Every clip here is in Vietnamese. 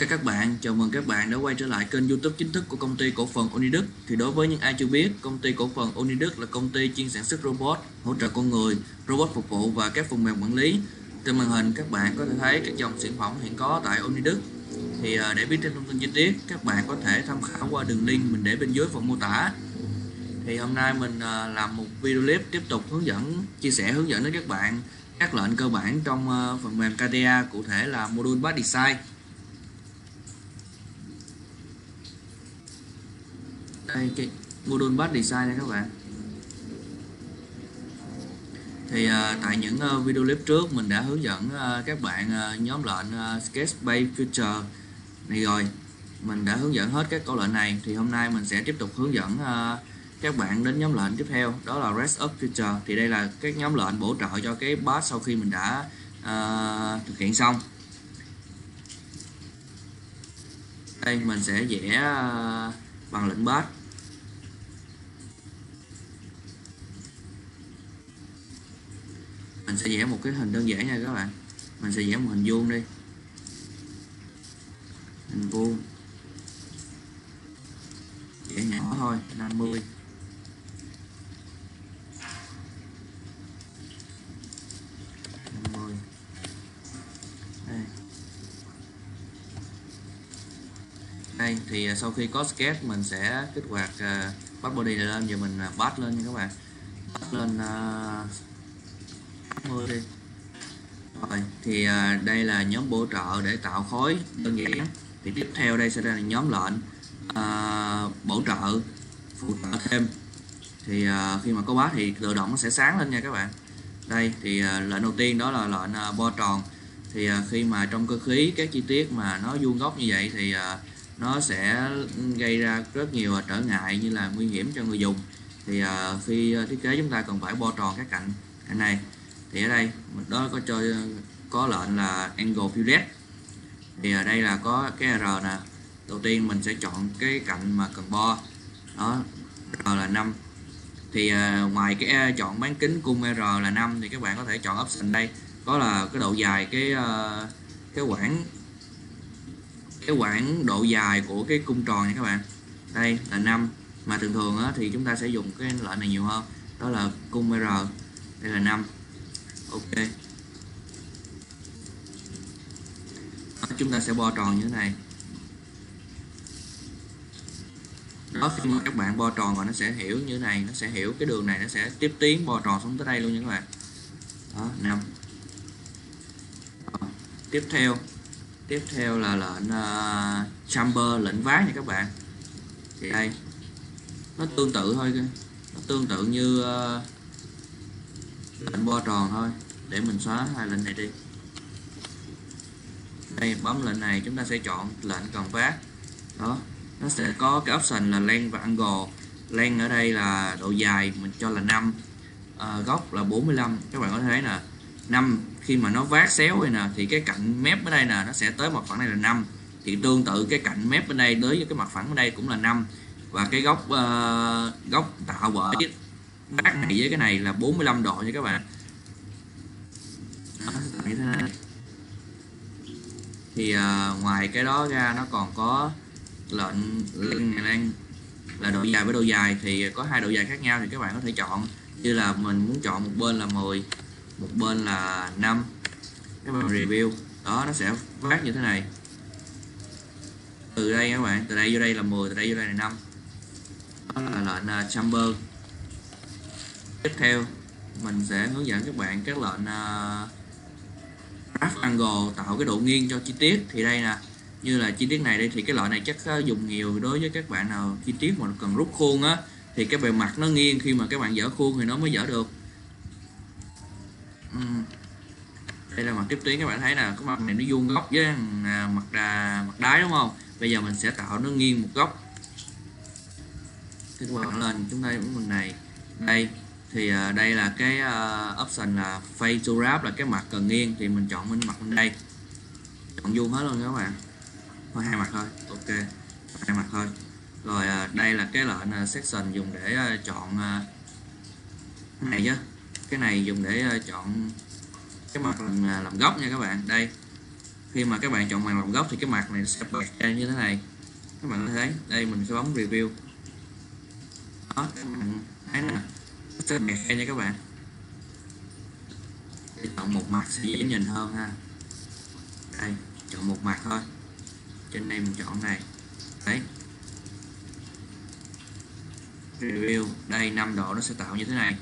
các bạn, chào mừng các bạn đã quay trở lại kênh YouTube chính thức của công ty cổ phần Uniduc. Thì đối với những ai chưa biết, công ty cổ phần Uniduc là công ty chuyên sản xuất robot, hỗ trợ con người, robot phục vụ và các phần mềm quản lý. Trên màn hình các bạn có thể thấy các dòng sản phẩm hiện có tại Uniduc. Thì để biết thêm thông tin chi tiết, các bạn có thể tham khảo qua đường link mình để bên dưới phần mô tả. Thì hôm nay mình làm một video clip tiếp tục chia sẻ hướng dẫn đến các bạn các lệnh cơ bản trong phần mềm CATIA, cụ thể là module Batch Design. Đây, cái module Batch Design này các bạn. Thì tại những video clip trước mình đã hướng dẫn các bạn nhóm lệnh Sketch Base Feature này rồi, mình đã hướng dẫn hết các câu lệnh này. Thì hôm nay mình sẽ tiếp tục hướng dẫn các bạn đến nhóm lệnh tiếp theo, đó là Rest Up Feature. Thì đây là các nhóm lệnh bổ trợ cho cái batch sau khi mình đã thực hiện xong. Đây mình sẽ vẽ bằng lệnh batch. Mình sẽ vẽ một cái hình đơn giản nha các bạn. Mình sẽ vẽ một hình vuông đi. Hình vuông. Vẽ nhỏ thôi, 50. Đây thì sau khi có sketch mình sẽ kích hoạt batch body này lên. Giờ mình batch lên nha các bạn. Batch lên 80 đi. Rồi thì đây là nhóm bổ trợ để tạo khối đơn giản. Thì tiếp theo đây sẽ là nhóm lệnh bổ trợ phụ trợ thêm. Thì khi mà có batch thì tự động nó sẽ sáng lên nha các bạn. Đây thì lệnh đầu tiên đó là lệnh bo tròn. Thì khi mà trong cơ khí các chi tiết mà nó vuông góc như vậy thì nó sẽ gây ra rất nhiều trở ngại như là nguy hiểm cho người dùng. Thì khi thiết kế chúng ta cần phải bo tròn các cạnh này. Thì ở đây đó có lệnh là Angle Fillet. Thì ở đây là có cái R nè. Đầu tiên mình sẽ chọn cái cạnh mà cần bo, đó R là 5. Thì ngoài cái chọn bán kính cung R là 5 thì các bạn có thể chọn option đây, có là cái độ dài cái quãng độ dài của cái cung tròn nha các bạn. Đây là 5, mà thường thường thì chúng ta sẽ dùng cái lệnh này nhiều hơn, đó là cung R. Đây là 5. Ok, đó, chúng ta sẽ bo tròn như thế này. Đó, khi mà các bạn bo tròn rồi nó sẽ hiểu như thế này, nó sẽ hiểu cái đường này, nó sẽ tiếp tiến bo tròn xuống tới đây luôn nha các bạn. Đó, 5. Tiếp theo là lệnh chamber, lệnh vát nha các bạn. Thì đây nó tương tự thôi, nó tương tự như lệnh bo tròn thôi. Để mình xóa hai lệnh này đi. Đây, bấm lệnh này chúng ta sẽ chọn lệnh cần vát. Đó, nó sẽ có cái option là length và angle. Length ở đây là độ dài, mình cho là 5, góc là 45. Các bạn có thấy nè, 5 khi mà nó vát xéo đây nè thì cái cạnh mép ở đây nè nó sẽ tới mặt phẳng này là 5. Thì tương tự cái cạnh mép bên đây tới với cái mặt phẳng ở đây cũng là 5. Và cái góc tạo bởi vát này với cái này là 45 độ nha các bạn. Đó, như thế này. Thì ngoài cái đó ra nó còn có lệnh là độ dài với độ dài. Thì có hai độ dài khác nhau thì các bạn có thể chọn, như là mình muốn chọn một bên là 10, một bên là 5. Các bạn review đó, nó sẽ vát như thế này. Từ đây các bạn, từ đây vô đây là 10, từ đây vô đây là 5. Đó là lệnh chamber. Tiếp theo mình sẽ hướng dẫn các bạn các lệnh graph angle, tạo cái độ nghiêng cho chi tiết. Thì đây nè, như là chi tiết này đây thì cái loại này chắc dùng nhiều đối với các bạn nào chi tiết mà cần rút khuôn á, thì cái bề mặt nó nghiêng, khi mà các bạn dỡ khuôn thì nó mới dỡ được. Đây là mặt tiếp tuyến, các bạn thấy nè, cái mặt này nó vuông góc với mặt đáy đúng không? Bây giờ mình sẽ tạo nó nghiêng một góc. Thì các bạn lên, chúng ta bấm phần này. Đây thì đây là cái option là face to wrap, là cái mặt cần nghiêng. Thì mình chọn bên mặt bên đây, chọn vuông hết luôn các bạn, thôi hai mặt thôi. Ok, hai mặt thôi. Rồi đây là cái lệnh section dùng để chọn cái này chứ, cái này dùng để chọn cái mặt làm góc nha các bạn. Đây khi mà các bạn chọn màn làm gốc thì cái mặt này sẽ bật ra như thế này. Các bạn có thấy đây, mình sẽ bấm review đó, các bạn thấy nè, nó sẽ bật ra nha các bạn. Để chọn một mặt sẽ dễ nhìn hơn ha. Đây, chọn một mặt thôi, trên đây mình chọn này đấy, review đây 5 độ nó sẽ tạo như thế này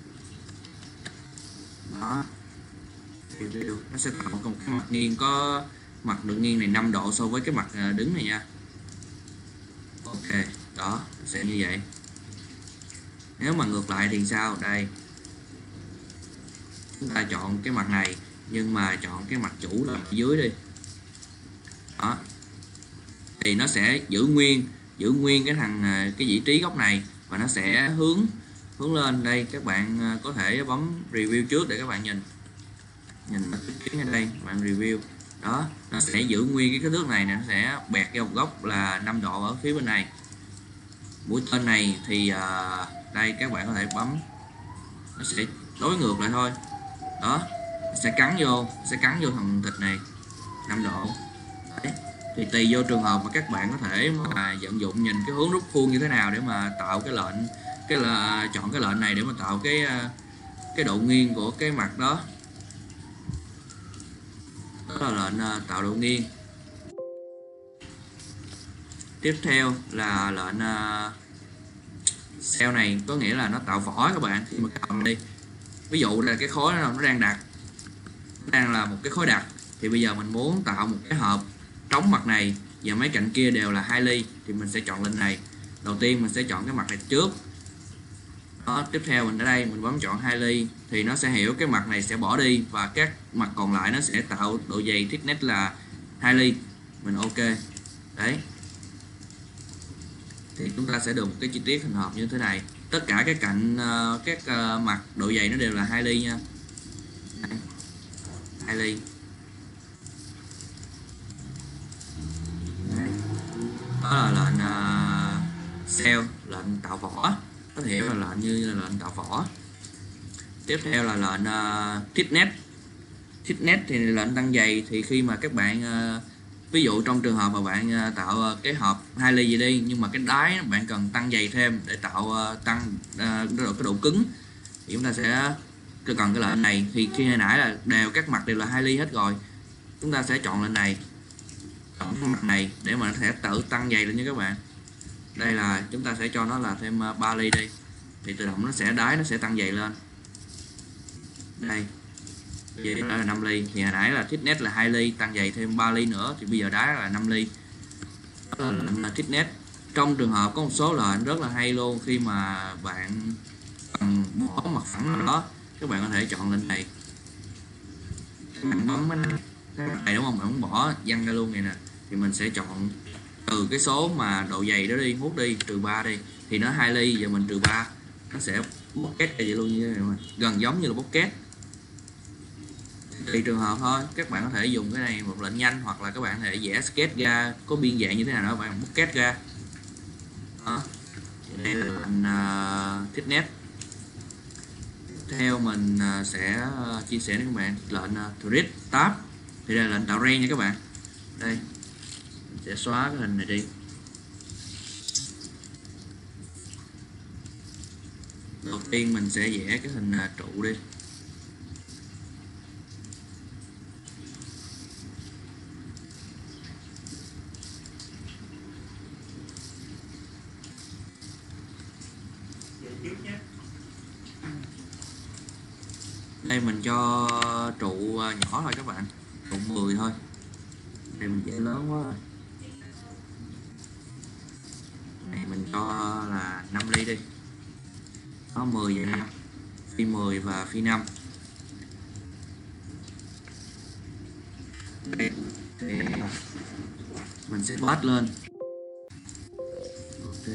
đó. Review nó sẽ tạo một cái mặt nghiêng, có mặt được nghiêng này 5 độ so với cái mặt đứng này nha. Ok đó, sẽ như vậy. Nếu mà ngược lại thì sao? Đây, chúng ta chọn cái mặt này nhưng mà chọn cái mặt chủ là dưới đi đó, thì nó sẽ giữ nguyên cái vị trí góc này và nó sẽ hướng lên. Đây các bạn có thể bấm review trước để các bạn nhìn ở đây, bạn review đó, nó sẽ giữ nguyên cái kích thước này nè, nó sẽ bẹt ra một góc là 5 độ ở phía bên này. Mũi tên này thì đây các bạn có thể bấm, nó sẽ đối ngược lại thôi đó, sẽ cắn vô phần thịt này 5 độ. Đấy. Thì tùy vô trường hợp mà các bạn có thể mà vận dụng nhìn cái hướng rút khuôn như thế nào để mà tạo cái lệnh, chọn cái lệnh này để mà tạo cái độ nghiêng của cái mặt đó. Đó là lệnh tạo độ nghiêng. Tiếp theo là lệnh cell này, có nghĩa là nó tạo vỏ các bạn. Khi mà cầm đi, ví dụ là cái khối nó đang là một cái khối đặc, thì bây giờ mình muốn tạo một cái hộp trống mặt này và mấy cạnh kia đều là 2 ly thì mình sẽ chọn lệnh này. Đầu tiên mình sẽ chọn cái mặt này trước đó, tiếp theo mình ở đây mình bấm chọn 2 ly thì nó sẽ hiểu cái mặt này sẽ bỏ đi và các mặt còn lại nó sẽ tạo độ dày thickness là 2 ly. Mình ok đấy, thì chúng ta sẽ được một cái chi tiết hình hộp như thế này. Tất cả các cạnh các mặt độ dày nó đều là 2 ly nha. 2 ly. Đó là lệnh cell, lệnh tạo vỏ, có thể là lệnh như là lệnh tạo vỏ. Tiếp theo là lệnh thickness thì lệnh tăng dày. Thì khi mà các bạn ví dụ trong trường hợp mà bạn tạo cái hộp 2 ly gì đi, nhưng mà cái đáy bạn cần tăng dày thêm để tạo tăng cái độ cứng, thì chúng ta sẽ cần cái lệnh này. Thì khi hồi nãy là các mặt đều là 2 ly hết rồi, chúng ta sẽ chọn lệnh này, chọn cái mặt này để mà nó sẽ tự tăng dày lên nha các bạn. Đây là chúng ta sẽ cho nó là thêm 3 ly đi, thì tự động đáy nó sẽ tăng dày lên. Đây vậy đó là 5 ly. Thì hồi nãy là thickness là 2 ly, tăng dày thêm 3 ly nữa thì bây giờ đáy là 5 ly. Đó là thickness. Trong trường hợp có một số lệnh rất là hay luôn, khi mà bạn cần bỏ mặt phẳng nào đó, các bạn có thể chọn lệnh này, các bạn bấm cái này đúng không, bạn muốn bỏ văng ra luôn này nè, thì mình sẽ chọn từ cái số mà độ dày đó đi, hút đi, trừ 3 đi, thì nó 2 ly giờ mình trừ 3, nó sẽ bóc kết vậy luôn, như thế này, gần giống như là bóc kết. Tùy trường hợp thôi, các bạn có thể dùng cái này một lệnh nhanh, hoặc là các bạn có thể vẽ sketch ra có biên dạng như thế nào đó, bạn bóc kết ra đó. Đây là lệnh thickness. Theo mình sẽ chia sẻ với các bạn lệnh thread tab, thì đây là lệnh tạo ren nha các bạn. Đây mình sẽ xóa cái hình này đi. Đầu tiên mình sẽ vẽ cái hình trụ đi. Đây mình cho trụ nhỏ thôi các bạn, trụ 10 thôi. Đây mình vẽ lớn quá rồi. Này mình cho là 5 ly đi. Nó 10 và 5, phi 10 và phi 5. Đây thì mình sẽ bớt lên. Ok.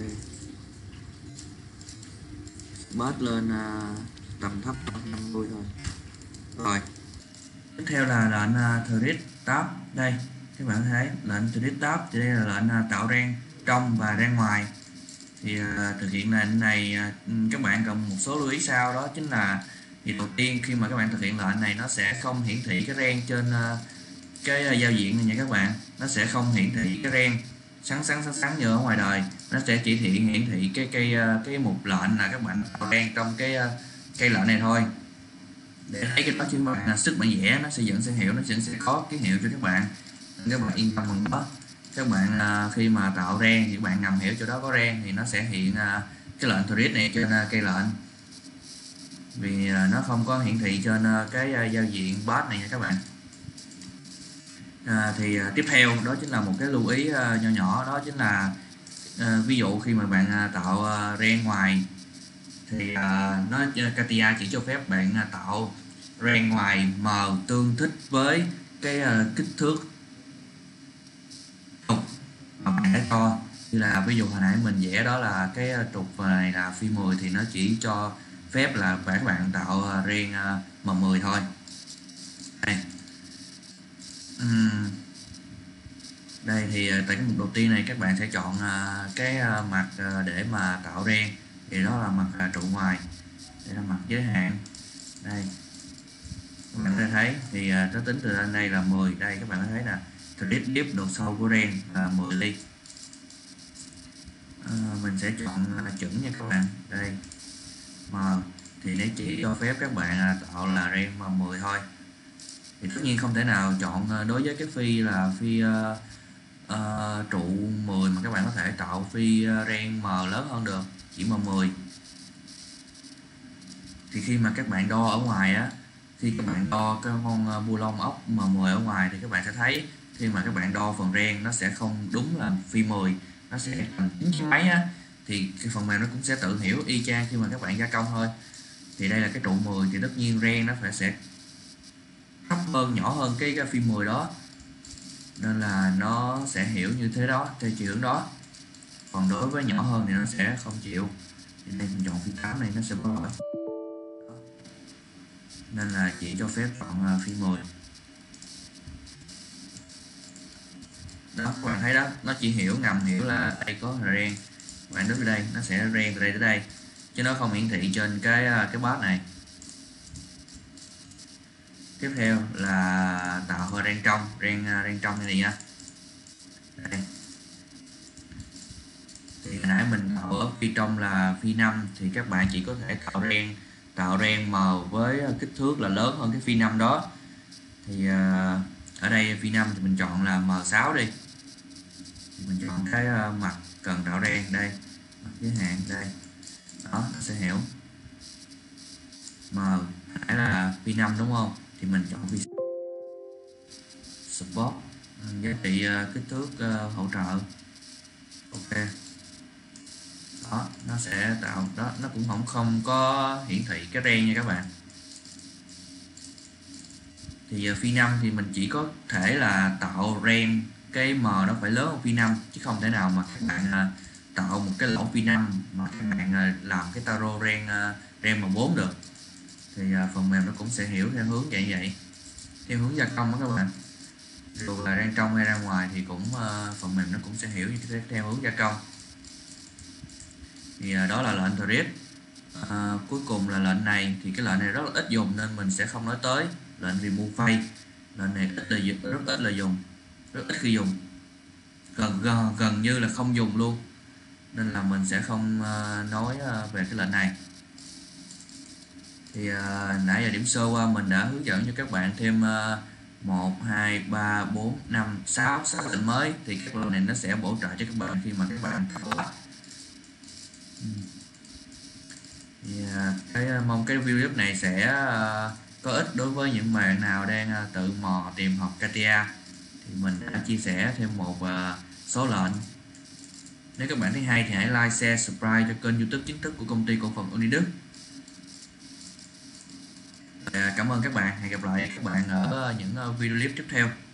Bớt lên tầm thấp 50 thôi. Rồi. Tiếp theo là lệnh thread tab. Đây, các bạn thấy lệnh thread tab thì đây là lệnh tạo ren trong và ren ngoài. Thì thực hiện lệnh này các bạn cần một số lưu ý sau, đó chính là thì đầu tiên khi mà các bạn thực hiện lệnh này nó sẽ không hiển thị cái ren cái giao diện này nha các bạn, nó sẽ không hiển thị cái ren sáng như ở ngoài đời, nó sẽ chỉ hiển thị cái mục lệnh là các bạn tạo ren trong cái lệnh này thôi. Để thấy cái đó chứ các bạn sức bạn vẽ nó sẽ hiểu, nó sẽ có ký hiệu cho các bạn, các bạn yên tâm bằng đó. Các bạn khi mà tạo ren thì các bạn ngầm hiểu chỗ đó có ren thì nó sẽ hiện cái lệnh thread này trên cây lệnh, vì nó không có hiển thị trên cái giao diện bot này nha các bạn. Tiếp theo đó chính là một cái lưu ý nho nhỏ, đó chính là ví dụ khi mà bạn tạo ren ngoài thì CATIA chỉ cho phép bạn tạo ren ngoài M tương thích với cái kích thước trục mà bạn đã cho. Như là ví dụ hồi nãy mình vẽ đó là cái trục này là phi 10 thì nó chỉ cho phép là các bạn tạo ren M10 thôi. Đây thì tại cái mục đầu tiên này các bạn sẽ chọn cái mặt để mà tạo ren, thì đó là mặt trụ ngoài, đây là mặt giới hạn. Đây các bạn có thể thấy thì nó tính từ đây là 10. Đây các bạn có thấy là thread deep độ sâu của ren là 10 ly. Mình sẽ chọn chuẩn nha các bạn. Đây M thì nó chỉ cho phép các bạn tạo là ren M10 thôi. Thì tất nhiên không thể nào chọn đối với cái phi là phi trụ 10 mà các bạn có thể tạo phi ren M lớn hơn được, chỉ M10. Thì khi mà các bạn đo ở ngoài á, khi các bạn đo cái con bu lông ốc M10 ở ngoài thì các bạn sẽ thấy khi mà các bạn đo phần ren nó sẽ không đúng là phi 10, nó sẽ thành 9 mấy á, thì cái phần mềm nó cũng sẽ tự hiểu y chang khi mà các bạn gia công thôi. Thì đây là cái trụ 10 thì tất nhiên ren nó sẽ thấp hơn, nhỏ hơn cái phi 10 đó, nên là nó sẽ hiểu như thế đó, theo chiều hướng đó. Còn đối với nhỏ hơn thì nó sẽ không chịu. Thì đây mình chọn phi 8 này nó sẽ có lỗi, nên là chỉ cho phép chọn phi 10 đó. Các bạn thấy đó, nó chỉ hiểu ngầm hiểu là đây có ren, bạn đứng ở đây nó sẽ ren từ đây tới đây, chứ nó không hiển thị trên cái bot này. Tiếp theo là tạo ren trong, ren trong này nha. Đây. Thì hồi nãy mình tạo ở phi trong là phi 5 thì các bạn chỉ có thể tạo ren M với kích thước là lớn hơn cái phi 5 đó. Thì ở đây phi 5 thì mình chọn là M6 đi. Thì mình chọn cái mặt cần tạo ren đây, mặt giới hạn đây. Đó, nó sẽ hiểu. M nãy là phi 5 đúng không? Thì mình chọn phi support, giá trị kích thước hỗ trợ. Ok. Đó, nó sẽ tạo đó, nó cũng không có hiển thị cái ren nha các bạn. Thì phi 5 thì mình chỉ có thể là tạo ren cái M nó phải lớn hơn phi 5, chứ không thể nào mà các bạn tạo một cái lỗ phi 5 mà các bạn làm cái taro ren M4 được. Thì phần mềm nó cũng sẽ hiểu theo hướng vậy, theo hướng gia công đó các bạn. Dù là ren trong hay ra ngoài thì cũng phần mềm nó cũng sẽ hiểu theo hướng gia công. Thì đó là lệnh thread. Cuối cùng là lệnh này, thì cái lệnh này rất là ít dùng nên mình sẽ không nói tới. Lệnh remove face, lệnh này rất ít khi dùng, gần như là không dùng luôn, nên là mình sẽ không nói về cái lệnh này. Thì nãy giờ điểm sơ qua mình đã hướng dẫn cho các bạn thêm 1, 2, 3, 4, 5, 6 lệnh mới. Thì các lệnh này nó sẽ bổ trợ cho các bạn khi mà các bạn tạo. Mong cái video này sẽ có ích đối với những bạn nào đang tự mò tìm học CATIA. Thì mình đã chia sẻ thêm một số lệnh. Nếu các bạn thấy hay thì hãy like, share, subscribe cho kênh YouTube chính thức của công ty cổ phần Unidux. Cảm ơn các bạn, hẹn gặp lại các bạn ở những video clip tiếp theo.